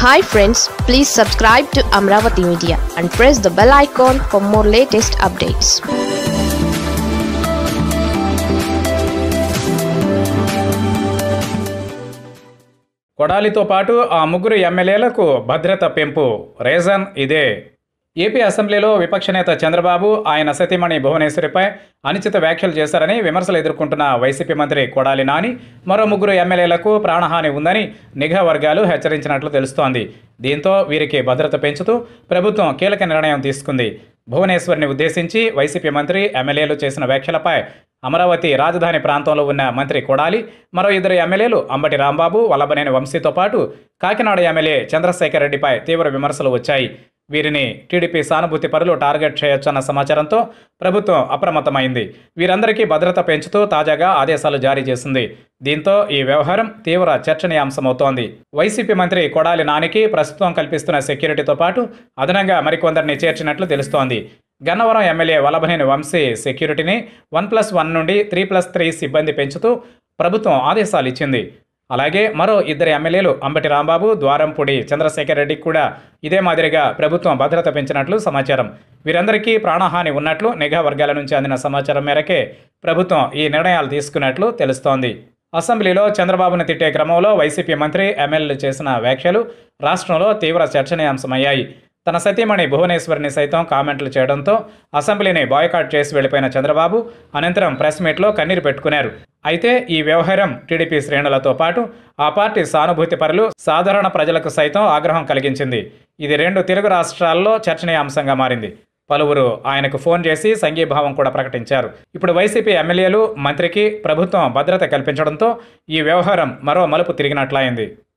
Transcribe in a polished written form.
Hi friends, please subscribe to Amravati Media and press the bell icon for more latest updates. కొడాలితో పాటు ఆ ముగ్గురు ఎమ్మెల్యేలకు భద్రత పెంపు. రీజన్ ఇదే. ఏపీ అసెంబ్లీలో విపక్ష నేత చంద్రబాబు ఆయన సతీమణి భువనేశ్వరిపై అనుచిత వ్యాఖ్యలు చేశారని విమర్శలు ఎదుర్కొంటున్న వైసీపీ మంత్రి కొడాలి నాని మరో ముగ్గురు ఎమ్మెల్యేలకు ప్రాణహాని ఉందని నిఘా వర్గాలు హెచ్చరించినట్లు తెలుస్తోంది. దీంతో వీరికి భద్రత పెంచుతూ ప్రభుత్వం కీలక నిర్ణయం తీసుకుంది. భువనేశ్వరిని ఉద్దేశించి వైసీపీ మంత్రి ఎమ్మెల్యేలు చేసిన వ్యాఖ్యలపై అమరావతి రాజధాని ప్రాంతంలో ఉన్న మంత్రి కొడాలి, మరో ఇద్దరు ఎమ్మెల్యేలు అంబటి రాంబాబు, వల్లభనేని వంశీతో పాటు కాకినాడ ఎమ్మెల్యే చంద్రశేఖర్ రెడ్డిపై తీవ్ర విమర్శలు వచ్చాయి. వీరిని టీడీపీ సానుభూతి పరులు టార్గెట్ చేయొచ్చన్న సమాచారంతో ప్రభుత్వం అప్రమత్తమైంది. వీరందరికీ భద్రత పెంచుతూ తాజాగా ఆదేశాలు జారీ చేసింది. దీంతో ఈ వ్యవహారం తీవ్ర చర్చనీయాంశమవుతోంది. వైసీపీ మంత్రి కొడాలి నానికి ప్రస్తుతం కల్పిస్తున్న సెక్యూరిటీతో పాటు అదనంగా మరికొందరిని చేర్చినట్లు తెలుస్తోంది. గన్నవరం ఎమ్మెల్యే వల్లభనేని వంశీ సెక్యూరిటీని 1+1 నుండి 3+3 సిబ్బంది పెంచుతూ ప్రభుత్వం ఆదేశాలు ఇచ్చింది. అలాగే మరో ఇద్దరు ఎమ్మెల్యేలు అంబటి రాంబాబు, ద్వారంపూడి చంద్రశేఖర్ రెడ్డికి కూడా ఇదే మాదిరిగా ప్రభుత్వం భద్రత పెంచినట్లు సమాచారం. వీరందరికీ ప్రాణహాని ఉన్నట్లు నిఘా వర్గాల నుంచి అందిన సమాచారం మేరకే ప్రభుత్వం ఈ నిర్ణయాలు తీసుకున్నట్లు తెలుస్తోంది. అసెంబ్లీలో చంద్రబాబును తిట్టే క్రమంలో వైసీపీ మంత్రి ఎమ్మెల్యేలు చేసిన వ్యాఖ్యలు రాష్ట్రంలో తీవ్ర చర్చనీయాంశమయ్యాయి. తన సతీమణి భువనేశ్వరిని సైతం కామెంట్లు చేయడంతో అసెంబ్లీని బాయ్కాట్ చేసి వెళ్లిపోయిన చంద్రబాబు అనంతరం ప్రెస్ మీట్లో కన్నీరు పెట్టుకున్నారు. అయితే ఈ వ్యవహారం టీడీపీ శ్రేణులతో పాటు ఆ పార్టీ సానుభూతి పరులు, సాధారణ ప్రజలకు సైతం ఆగ్రహం కలిగించింది. ఇది 2 తెలుగు రాష్ట్రాల్లో చర్చనీయాంశంగా మారింది. పలువురు ఆయనకు ఫోన్ చేసి సంఘీభావం కూడా ప్రకటించారు. ఇప్పుడు వైసీపీ ఎమ్మెల్యేలు, మంత్రికి ప్రభుత్వం భద్రత కల్పించడంతో ఈ వ్యవహారం మరో మలుపు తిరిగినట్లయింది.